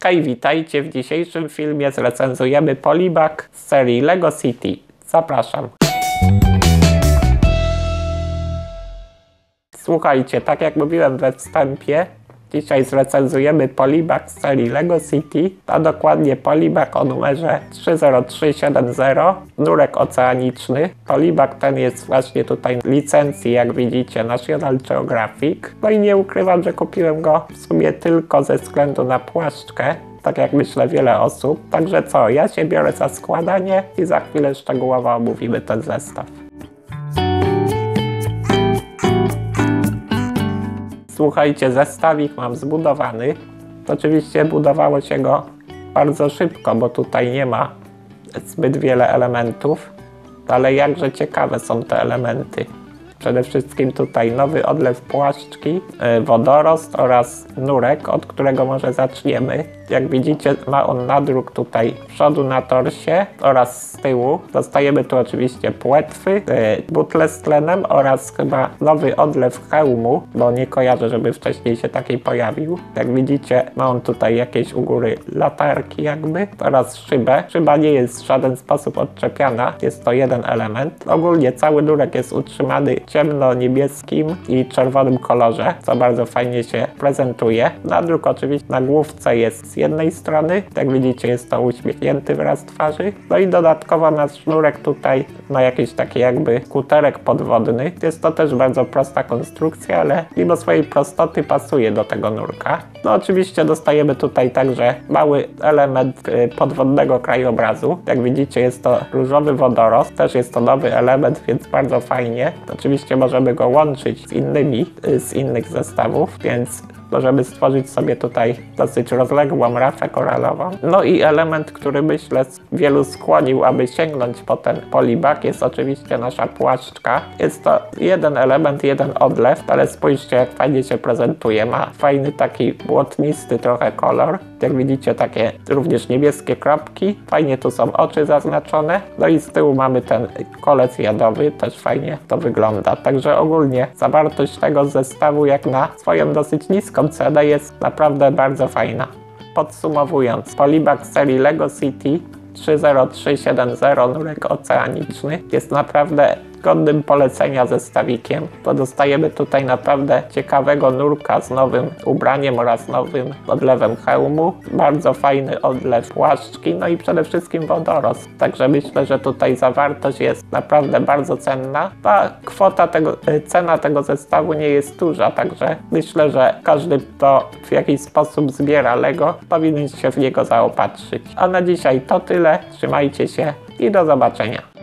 Hej, witajcie! W dzisiejszym filmie zrecenzujemy Polibag z serii LEGO City. Zapraszam. Słuchajcie, tak jak mówiłem we wstępie, dzisiaj zrecenzujemy Polibag z serii LEGO City, a dokładnie Polibag o numerze 30370, nurek oceaniczny. Polibag ten jest właśnie tutaj licencji, jak widzicie, National Geographic. No i nie ukrywam, że kupiłem go w sumie tylko ze względu na płaszczkę, tak jak myślę wiele osób. Także co, ja się biorę za składanie i za chwilę szczegółowo omówimy ten zestaw. Słuchajcie, zestawik mam zbudowany. Oczywiście budowało się go bardzo szybko, bo tutaj nie ma zbyt wiele elementów, ale jakże ciekawe są te elementy. Przede wszystkim tutaj nowy odlew płaszczki, wodorost oraz nurek, od którego może zaczniemy. Jak widzicie, ma on nadruk tutaj przodu na torsie oraz z tyłu. Dostajemy tu oczywiście płetwy, butle z tlenem oraz chyba nowy odlew hełmu, bo nie kojarzę, żeby wcześniej się taki pojawił. Jak widzicie, ma on tutaj jakieś u góry latarki jakby oraz szybę. Szyba nie jest w żaden sposób odczepiana, jest to jeden element. Ogólnie cały nurek jest utrzymany w ciemno-niebieskim i czerwonym kolorze, co bardzo fajnie się prezentuje. Nadruk oczywiście na główce jest z jednej strony, jak widzicie, jest to uśmiechnięty wyraz twarzy. No i dodatkowo na sznurek tutaj ma jakiś taki jakby kuterek podwodny. Jest to też bardzo prosta konstrukcja, ale mimo swojej prostoty pasuje do tego nurka. No oczywiście dostajemy tutaj także mały element podwodnego krajobrazu. Jak widzicie, jest to różowy wodorost, też jest to nowy element, więc bardzo fajnie. Oczywiście możemy go łączyć z innych zestawów, więc możemy stworzyć sobie tutaj dosyć rozległą rafę koralową. No i element, który myślę wielu skłonił, aby sięgnąć po ten Polibag, jest oczywiście nasza płaszczka. Jest to jeden element, jeden odlew, ale spójrzcie, jak fajnie się prezentuje. Ma fajny taki błotnisty trochę kolor. Jak widzicie, takie również niebieskie kropki. Fajnie tu są oczy zaznaczone. No i z tyłu mamy ten kolec jadowy. Też fajnie to wygląda. Także ogólnie zawartość tego zestawu jak na swoją dosyć niską cenę jest naprawdę bardzo fajna. Podsumowując, Polibag z serii LEGO City 30370 nurek oceaniczny jest naprawdę godnym polecenia zestawikiem, bo dostajemy tutaj naprawdę ciekawego nurka z nowym ubraniem oraz nowym odlewem hełmu, bardzo fajny odlew płaszczki, no i przede wszystkim wodorost. Także myślę, że tutaj zawartość jest naprawdę bardzo cenna, a cena tego zestawu nie jest duża, także myślę, że każdy, kto w jakiś sposób zbiera LEGO, powinien się w niego zaopatrzyć. A na dzisiaj to tyle, trzymajcie się i do zobaczenia.